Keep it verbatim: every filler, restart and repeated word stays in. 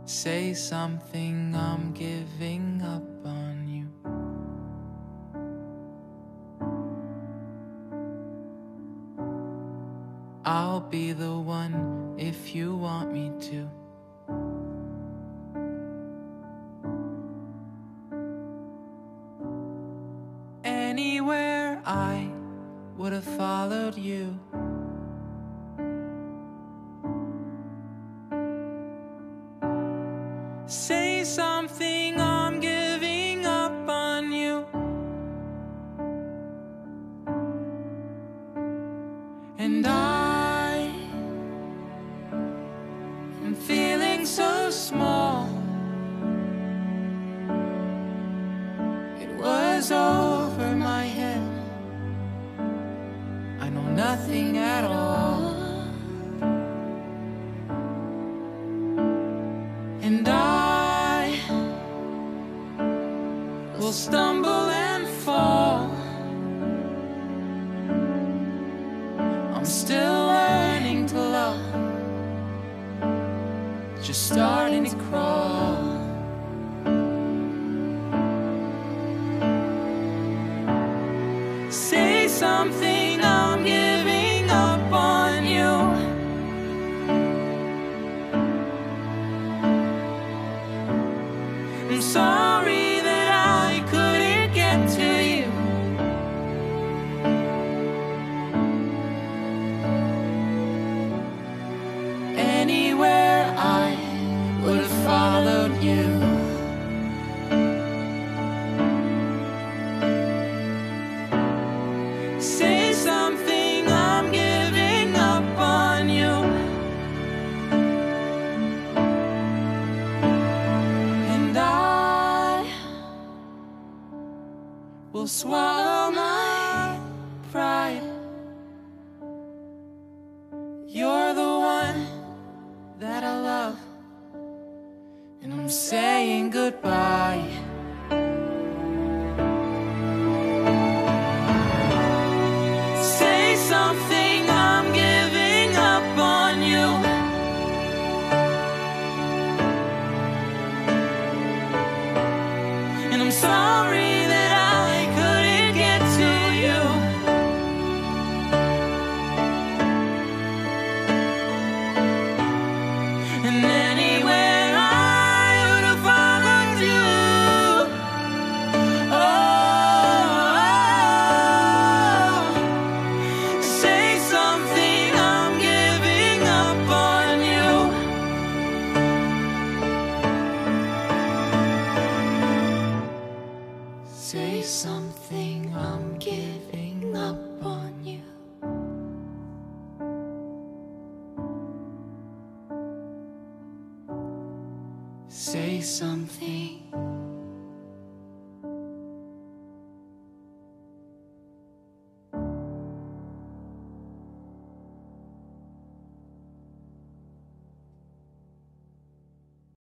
Say something, I'm giving up on you. I'll be the one if you want me to. Anywhere I would have followed you. Say something, I'm giving up on you. And I am feeling so small. It was over my head. I know nothing at all. And I will stumble and fall. I'm still learning to love, just starting to crawl. Say something, I'm giving up on you. I'm sorry that I couldn't get to you. Anywhere I would have followed you. Say something, I'm giving up on you. And I will swallow my pride. You're the one that I love, and I'm saying goodbye. Say something, I'm giving up on you. And I'm sorry that I couldn't get to you. And anywhere I would have followed you. Oh, say something, I'm giving up on you. Say something, I'm giving up on you. Say something.